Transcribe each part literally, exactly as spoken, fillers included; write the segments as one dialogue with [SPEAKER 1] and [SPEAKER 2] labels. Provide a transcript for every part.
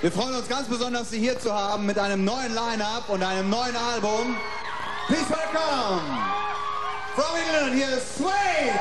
[SPEAKER 1] Wir freuen uns ganz besonders, Sie hier zu haben mit einem neuen Line-Up und einem neuen Album. Please welcome from England, hier ist Suede!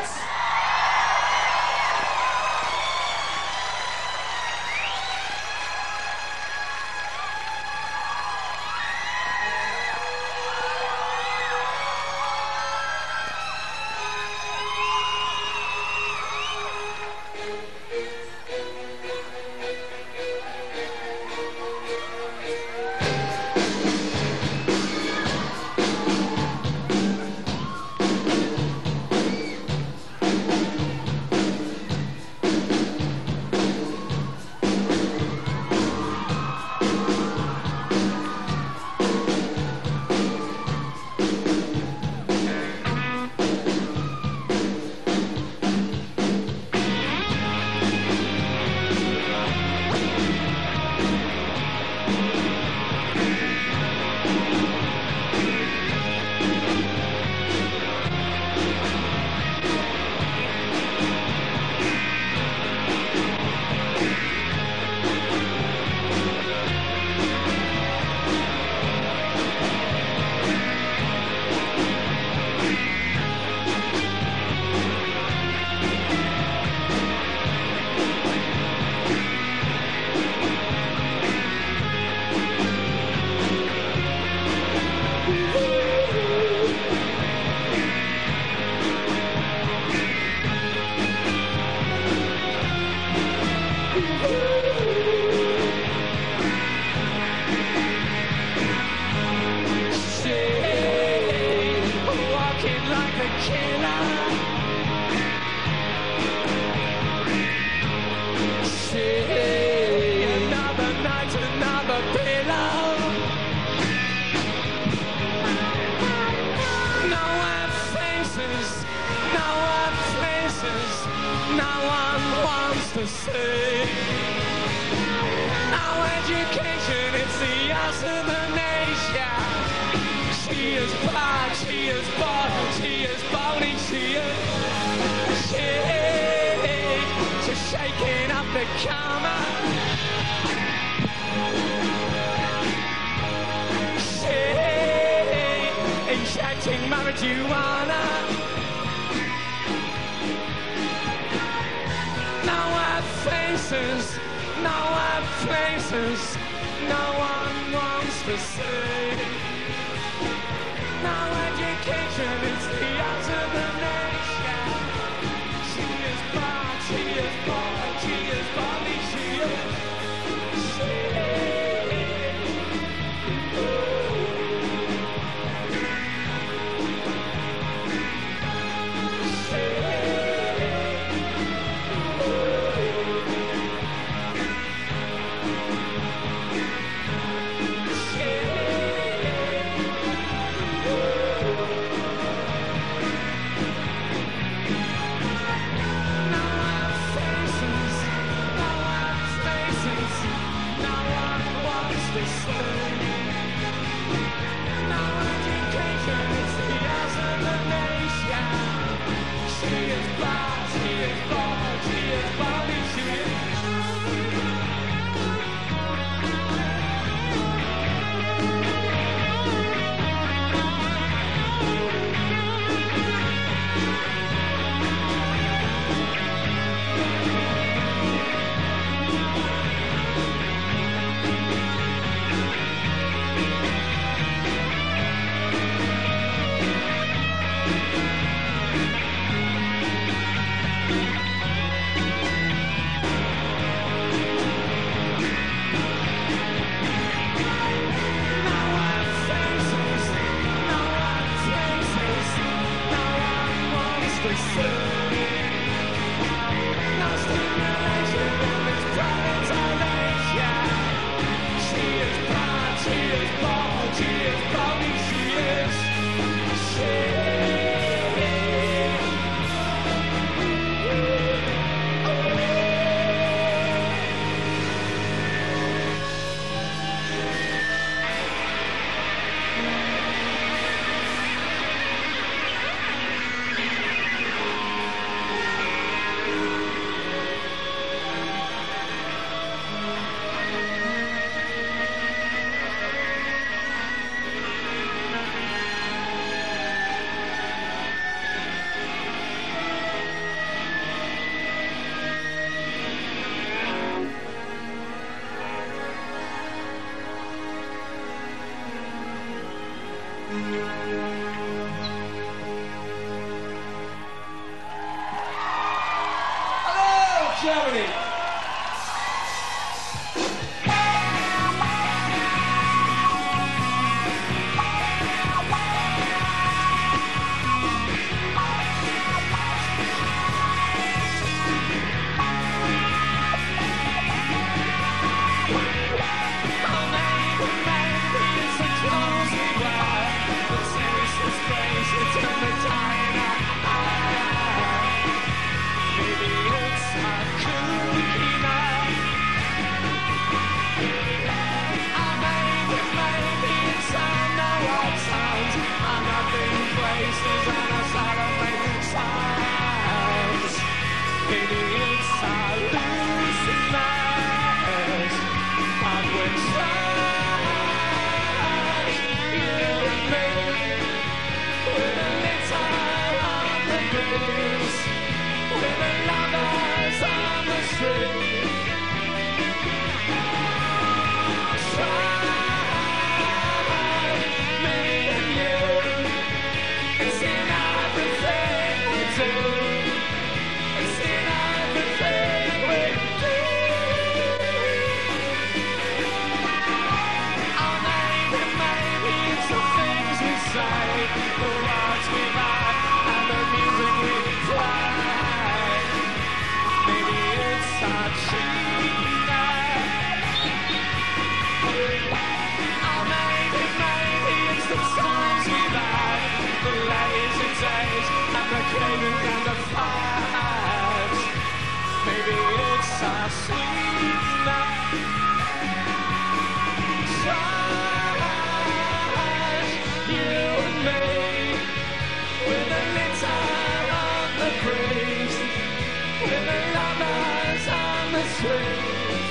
[SPEAKER 2] truth.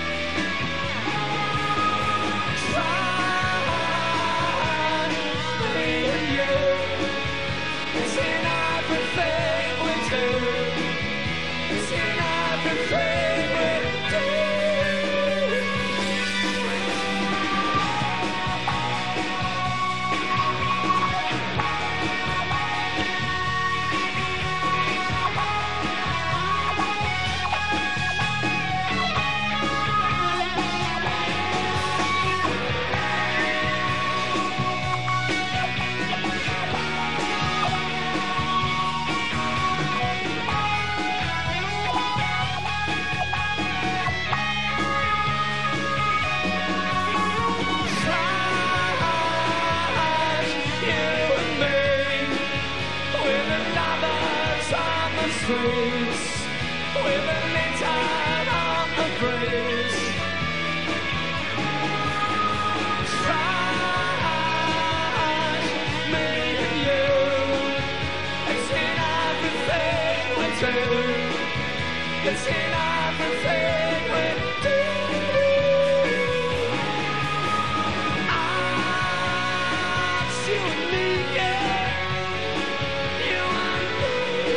[SPEAKER 2] Try me and you. It's in everything we do. It's in everything we do. Streets with a lantern on the breeze. Try me and you. It's in everything we do. It's in everything we do. Ah, it's you and me, yeah. You and me.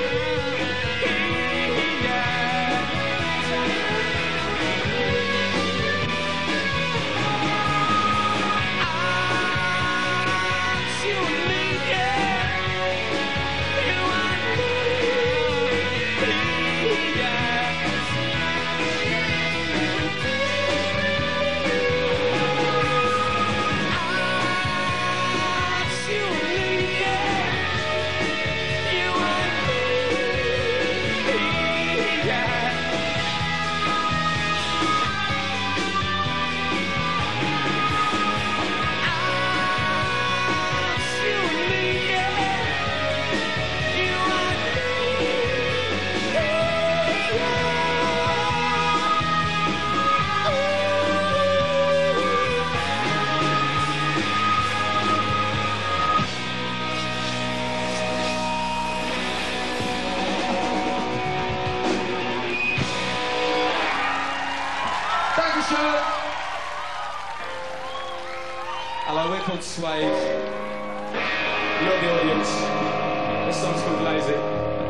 [SPEAKER 3] Hello, we're called Suede. You're the audience. This song's called Lazy.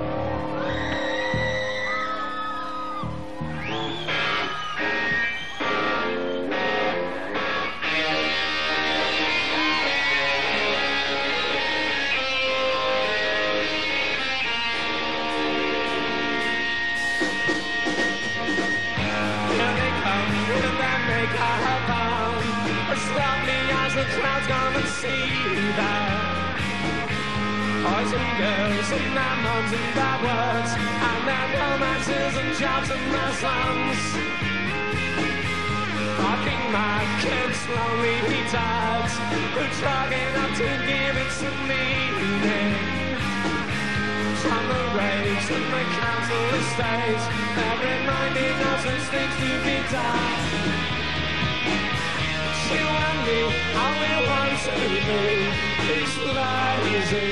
[SPEAKER 2] The clouds come and see that boys and girls and their moms and bad words and their romances and jobs and their sons. Rocking my kids, lonely dads who tried enough to give it some meaning. From the raves and the council estates, they're reminding us there's things to be done. You and me, all we want to be is lazy.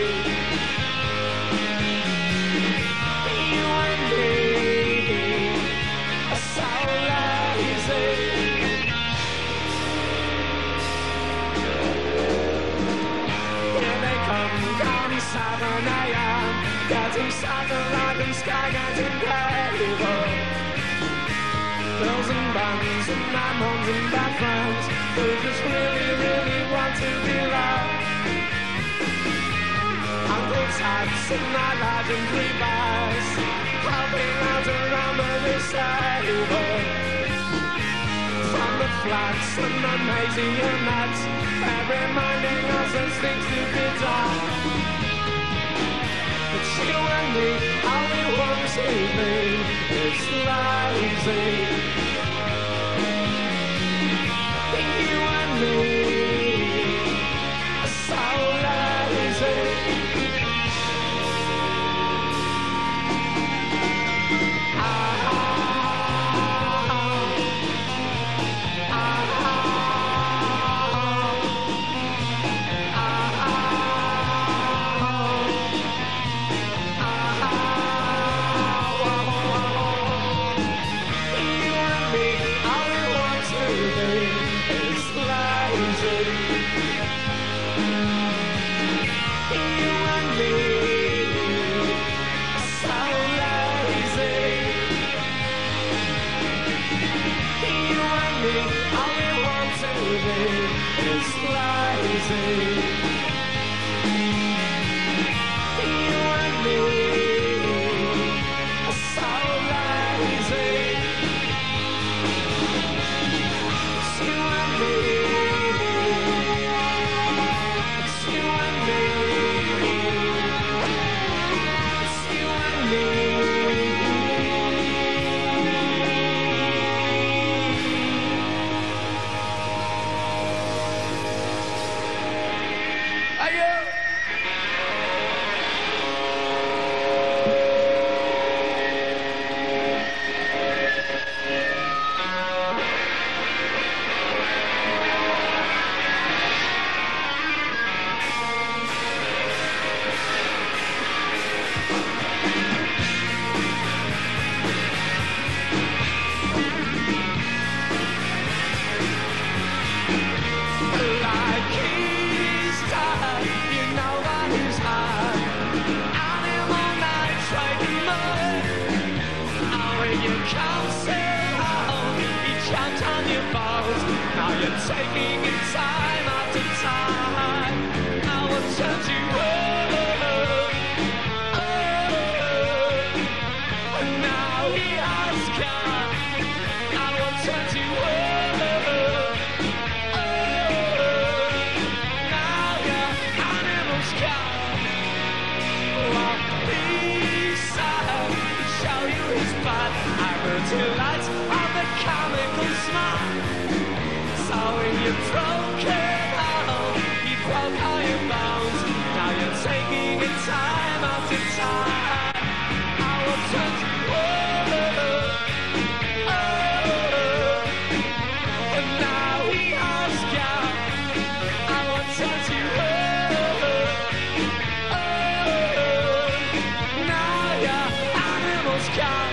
[SPEAKER 2] You and me are so lazy. Here they come, come seven a m getting satellite and sky getting paper. Bills and buns and my moms and bad friends who just really, really want to be loved. Uncle's hats and my legendary bars helping out around the disabled. From the flats and the mazy and nuts, they're reminding us there's things to be done. But you and me, all we want to be is lazy. You and me are so lazy. Ah, ah, ah, ah, ah, ah. is lazy. You and me are so lazy. It's you and me. It's you and me. It's you and me. Taking it time after time, I will turn to oh, oh, and now he has gone. I will turn to oh, oh, now your animal's gone. Well, please, I'll show you his butt. I will delight on the comical smile. So when you broke it out, you broke all your bones. Now you're taking it time after time. I will turn to oh, oh, and now he has gone. I will turn to oh, oh, now your animal's gone.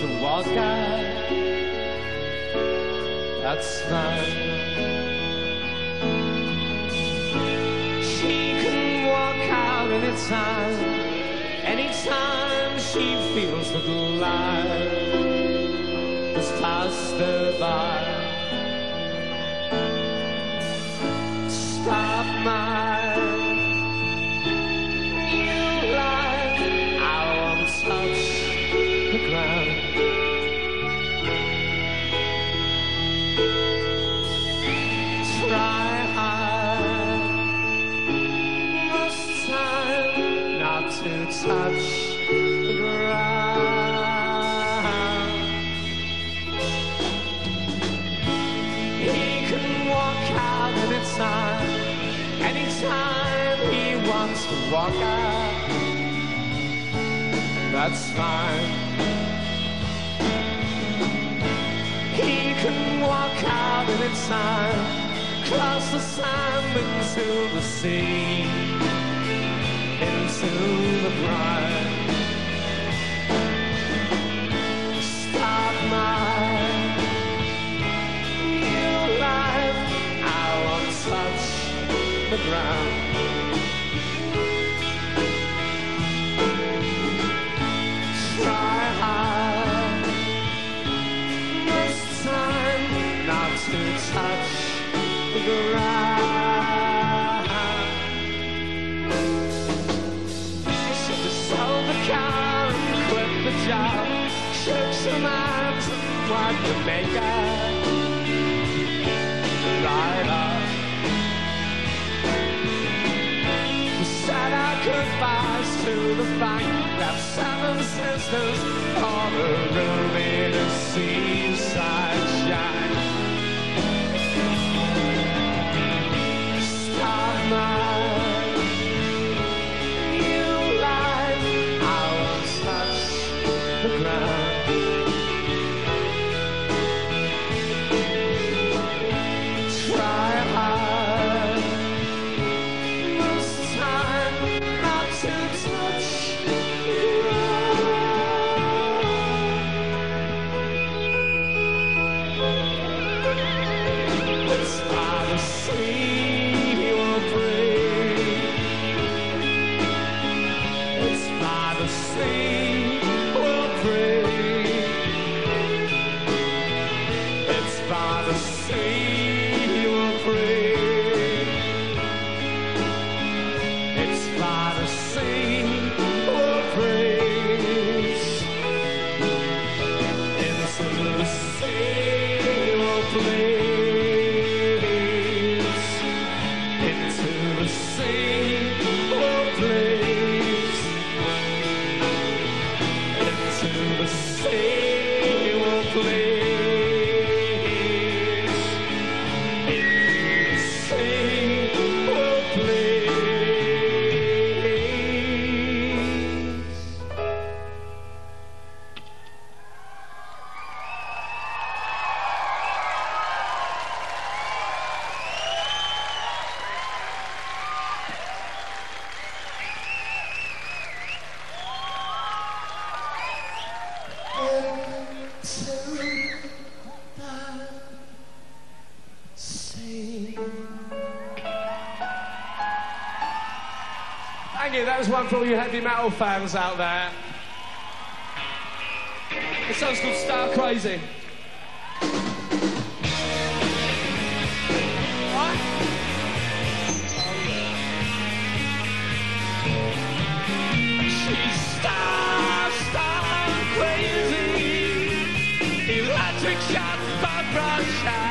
[SPEAKER 2] to walk out. That's fine. She can walk out anytime, anytime she feels that life has passed her by. Stop my new life, I won't touch the ground. Try hard, most time not to touch the ground. He can walk out anytime, anytime he wants to walk out. That's fine. He can walk out anytime, cross the sand into the sea, into the brine. Start my new life, I won't touch the ground. Try hard, most time not to touch the ground. So just sold the car and quit the job, shook some hands and wiped the makeup right off. We said our goodbyes to the bank, left seven sisters on a room in a seaside shine. Start my new life, I won't touch the ground. Try hard, most time not to touch the ground. It's by the sea you'll breathe. It's by the sea we'll breathe. It's by the sea we'll breathe. It's by the sea we'll breathe. Into the sea we'll breathe. Into the sea we'll breathe. Into the sea we'll breathe. Into the sea we'll breathe. Thank you, that was one for all you heavy metal fans out there. The song's called Starcrazy. What? She's star, star crazy. Electric shock, blood pressure.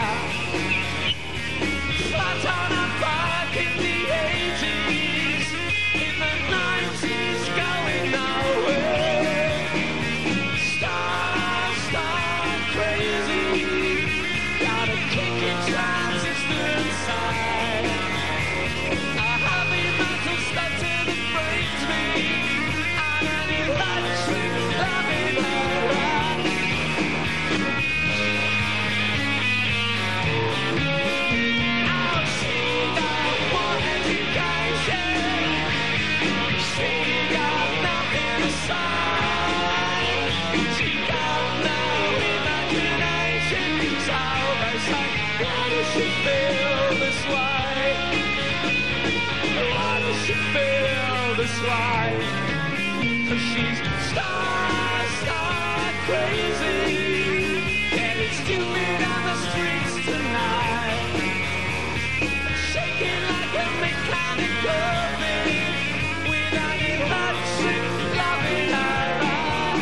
[SPEAKER 2] Flat on a bike in the eighties. In the nineties, going nowhere. Star, star crazy. life. 'Cause she's star, star crazy. Getting stupid on the streets tonight. Shaking like a mechanical thing. Without it touching, loving her up.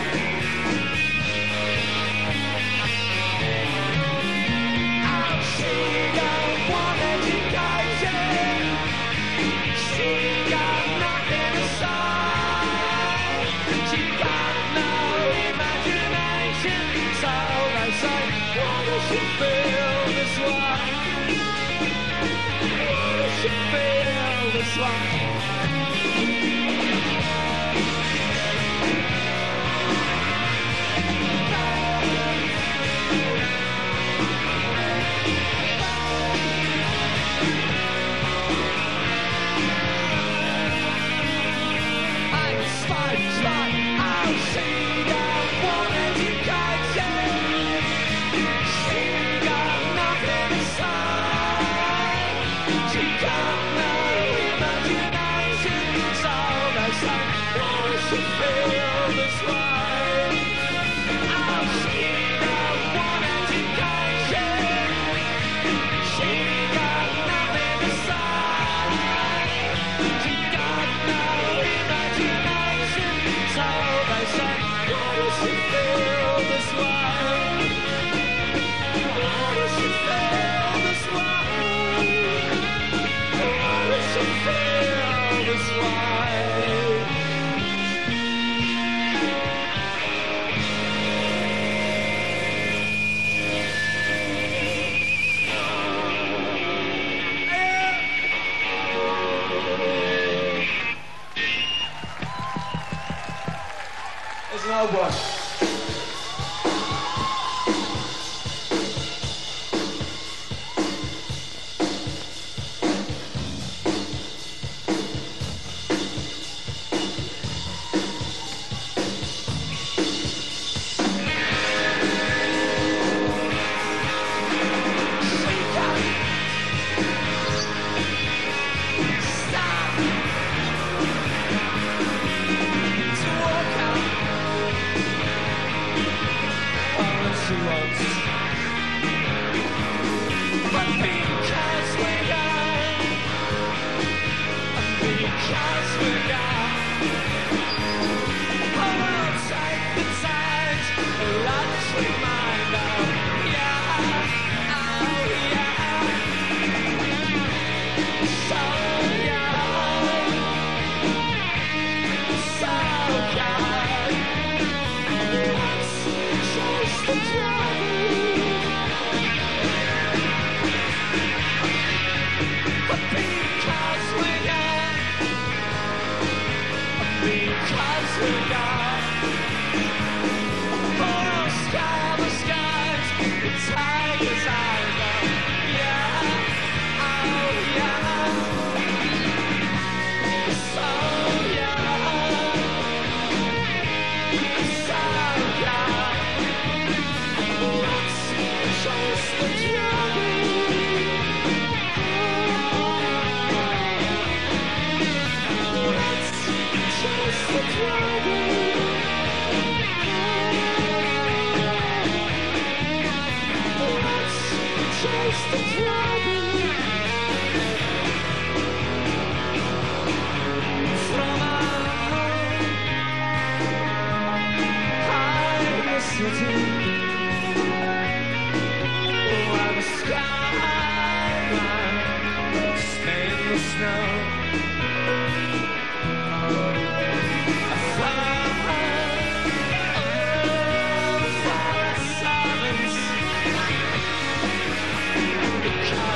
[SPEAKER 2] Oh, she don't want education. She got nothing to say. She got no imagination. So they say, why does she feel this way? Why does she feel this way? I'm spite, spite, oh, she don't want education. She got nothing to say. She got no imagination. So they say, why does she feel this way? Oh, she don't want education. She got nothing to say. She got no imagination. So they say, why does she feel this way? Why does she feel this way? Why does she feel this way?
[SPEAKER 3] There's an old one.
[SPEAKER 2] Because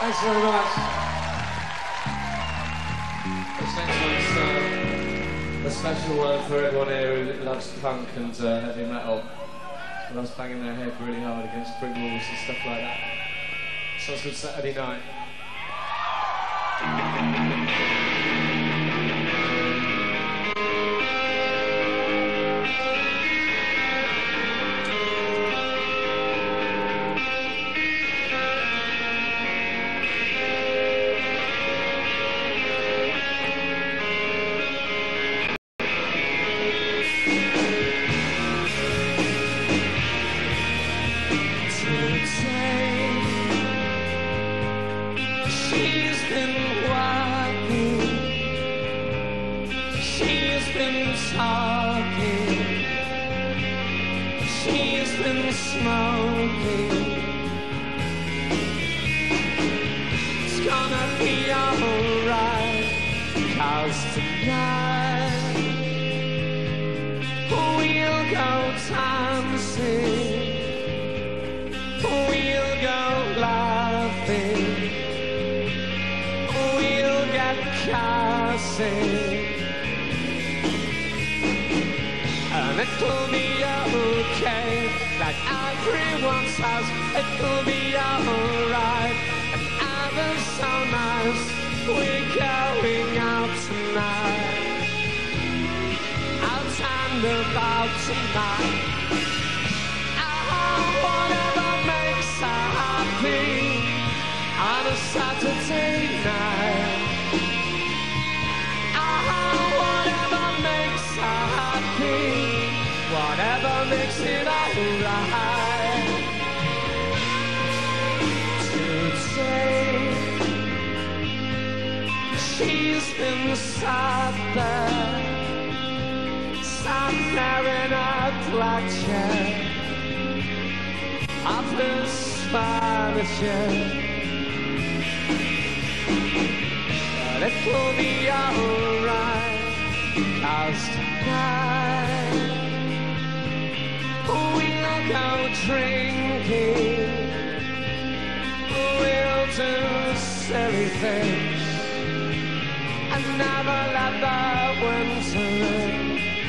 [SPEAKER 3] Thanks very much. This next one's uh, a special one for everyone here who loves punk and uh, heavy metal. Who loves banging their head really hard against brick walls and stuff like that. This one's called Saturday Night.
[SPEAKER 2] And it'll be okay, like everyone says, it'll be alright. And ever so nice, we're going out tonight, out and about tonight. Oh, whatever makes her happy on a Saturday night. Whatever makes it alright. Today, she's been sat there, sat there in a black chair, of this furniture. But it will be alright, 'cause tonight we'll go drinking, we'll do silly things, and never let the winter in.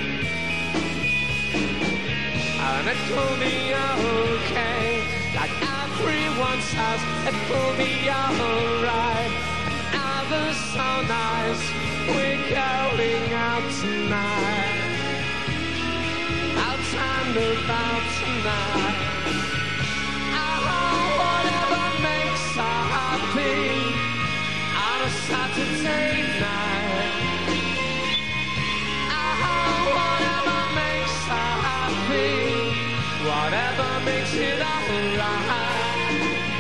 [SPEAKER 2] And it will be okay, like everyone says, it will be alright. Ever so nice, we're going out tonight, and about tonight. Oh, whatever makes her happy on a Saturday night. Oh, whatever makes her happy, whatever makes it alright.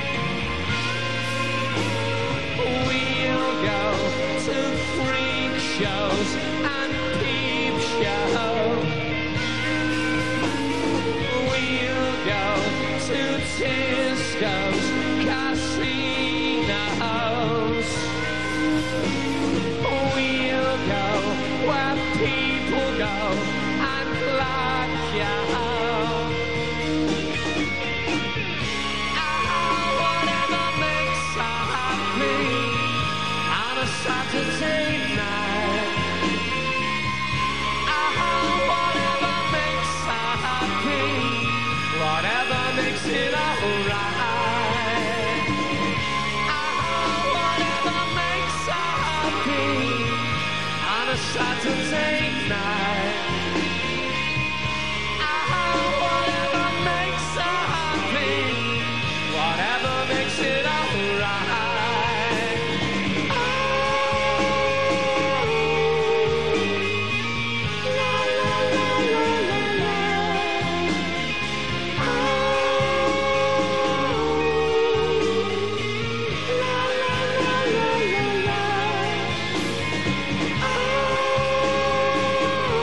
[SPEAKER 2] We'll go to freak shows and peep shows, to discos, casinos. We'll go where people go and black out. Oh, whatever makes her happy on a Saturday night. Oh, whatever makes her happy, whatever makes it alright. Oh, whatever makes her happy on a Saturday night. Oh, whatever makes her happy, whatever makes it alright. Oh, la la la la la la. Oh,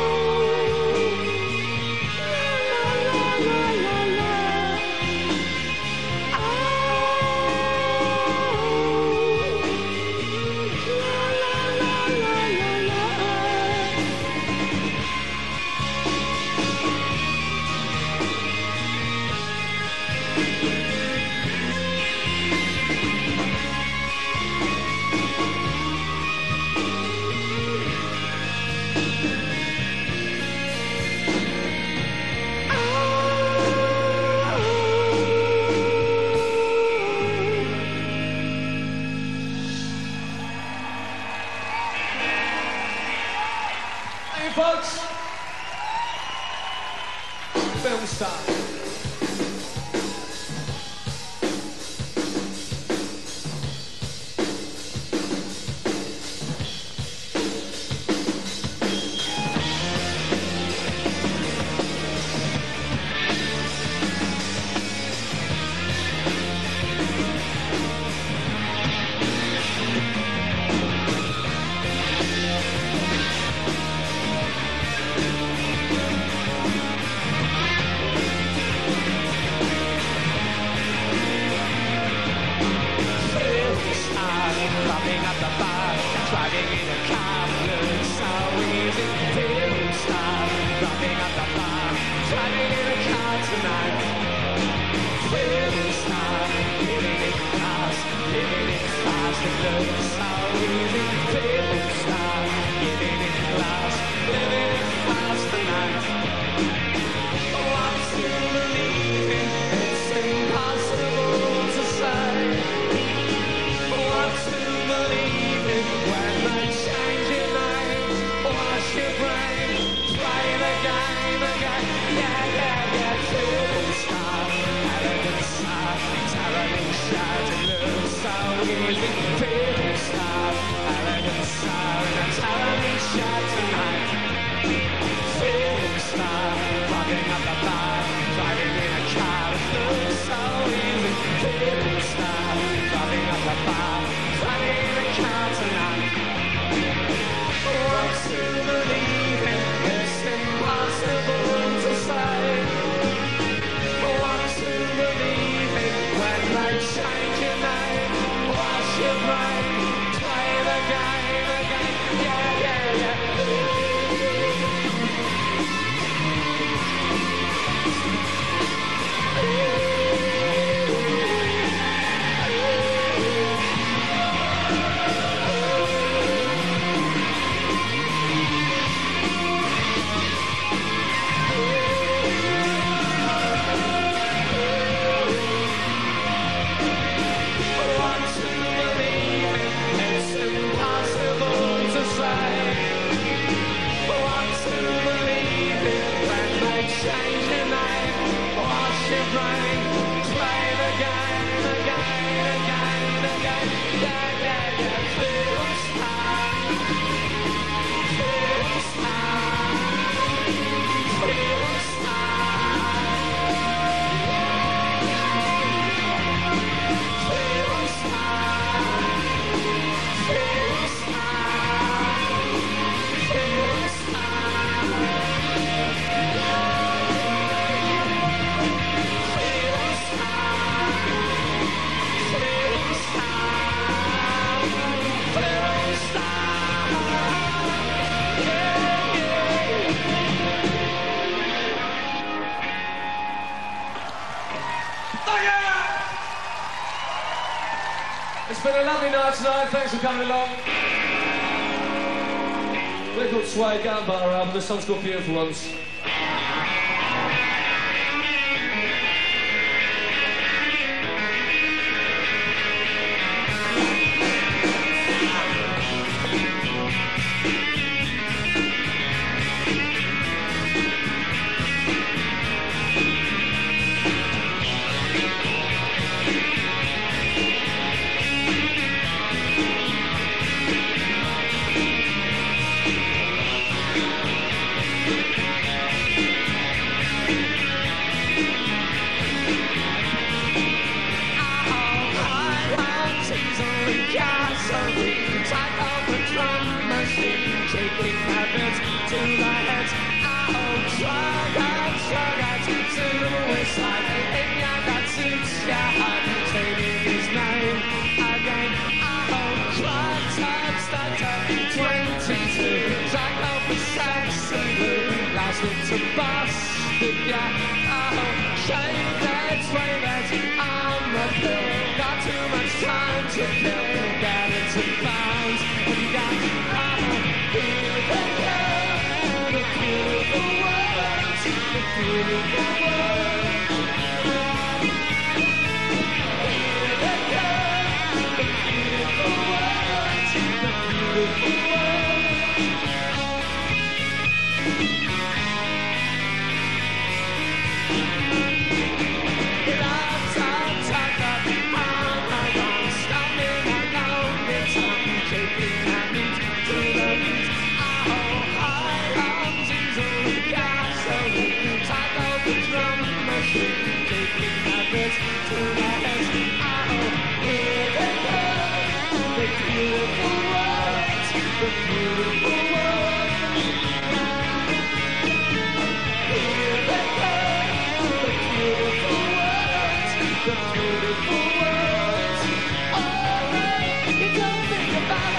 [SPEAKER 2] up the bar, driving in a car, looks so easy. Filmstar, rocking up the bar, driving in a car tonight. Filmstar, living in class, living in class, it looks so easy. Filmstar, living in class, living in class tonight. What's to believe in? It's impossible to say. What's to believe in when they change your name? Wash your brain, play the game again. Yeah, yeah, yeah. Filmstar, elegant star, terroring shout, it looks so easy. Filmstar, elegant star, and a terroring shout tonight. Filmstar, rocking up the bar, driving in a car, it looks so easy. Filmstar, rocking up the bar, driving in a car tonight. What's to believe in? It's impossible to say. What's to believe in when they change your name? Wash your brain, play the game again. Yeah, yeah, yeah. Change your name, wash your brain, play the game again, again, again. Yeah, yeah, yeah. Filmstar, Filmstar,
[SPEAKER 3] It's been a lovely night tonight, thanks for coming along. We're called Suede Rockpalast, the song's called Beautiful Ones.
[SPEAKER 2] Shaking habits to the heads. Oh, drug out, drug out, suicide. And I got suits, yeah, taking his name again. Oh, drugs up, stuck up, twenty-two. Drug out for sex and blue. Last winter busted, yeah. Oh, shave that, sway that, I'm a pill. Got too much time to kill. Get into bounds, and you got, oh, the beautiful world, the beautiful world. Here they come, the beautiful world, the beautiful world. Lots of talk up, on my own, stopping alone in time, shaking my knees to the beat. Taking habits to my head. Oh, here they come, the beautiful world, the beautiful world. Here they come, the beautiful world, the beautiful world. Alright, you don't think about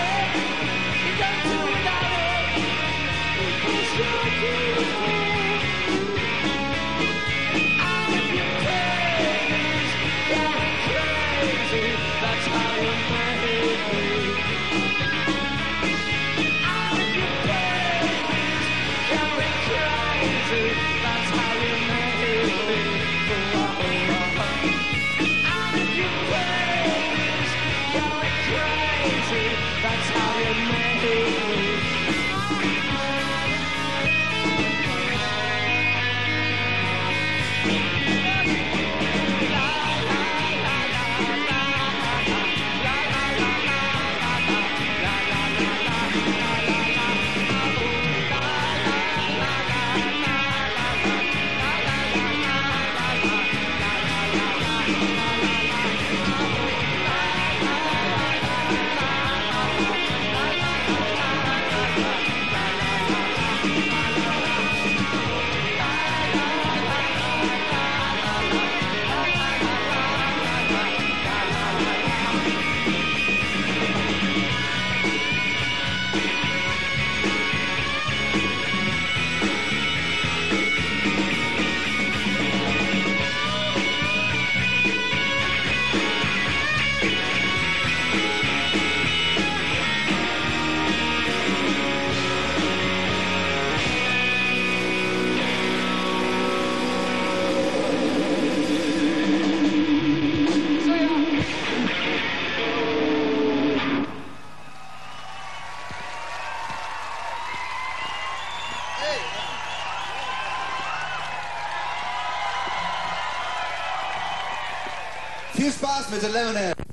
[SPEAKER 1] Viel Spaß mit der Lemonade.